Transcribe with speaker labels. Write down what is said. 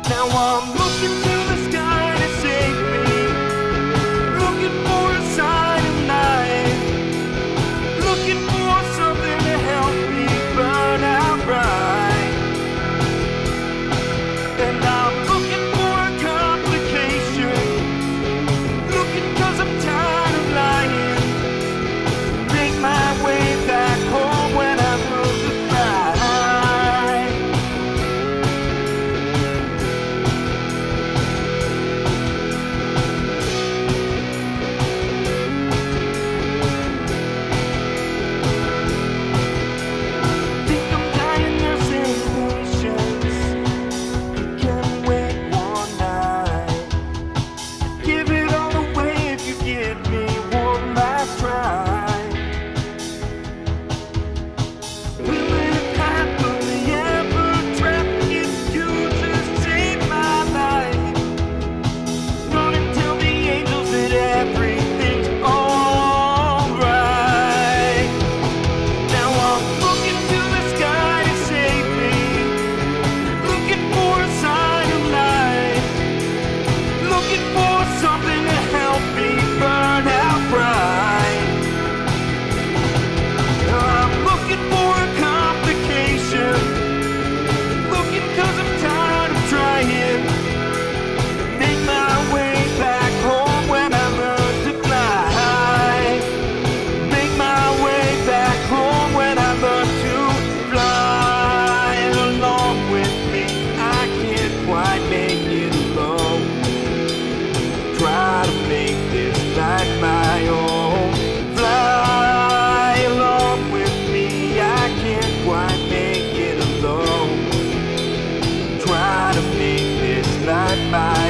Speaker 1: Now I'm looking to the sky to save me, looking for a sign of life, looking for something to help me burn out right. And I'm looking for a complication, looking 'cause I'm tired of lying. Make my way back home when I lose the fight. Think I'm dying, nursing patience. You can wait one night. Give it all away if you give me one last try. Will it happily ever trap if you just save my life? Run and tell the angels that everything's alright. Now I'm looking to the sky to save me, looking for a sign of life, looking for something to help me burn out bright. I'm looking for a complication, looking 'cause I'm tired of trying. Make my way back home when I learn to fly. Make my way back home when I learn to fly. Along with me, I can't quite make it alone. Try to make this life my own. Fly along with me, I can't quite make it alone. Try to make this life my